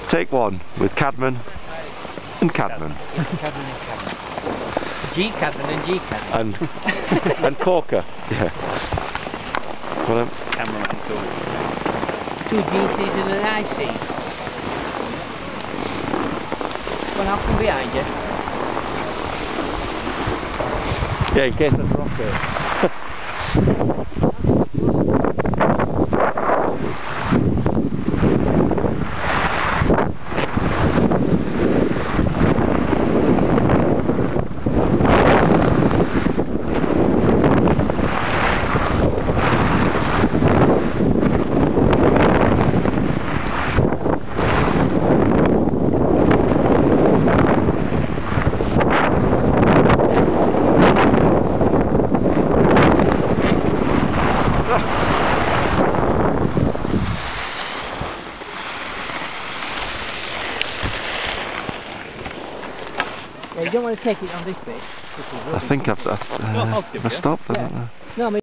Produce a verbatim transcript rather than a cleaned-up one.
Take one with Cadman and Cadman. Cadman and Cadman. G Cadman and G Cadman. And, and Corker. Yeah. Well, um, Camera and Corker. Two G Cs and an I C. One up from behind you. yeah, in case there's a rocket. Yeah, you don't want to take it on this bit. I think I've, I've, uh, I've stopped, I don't know. No, I mean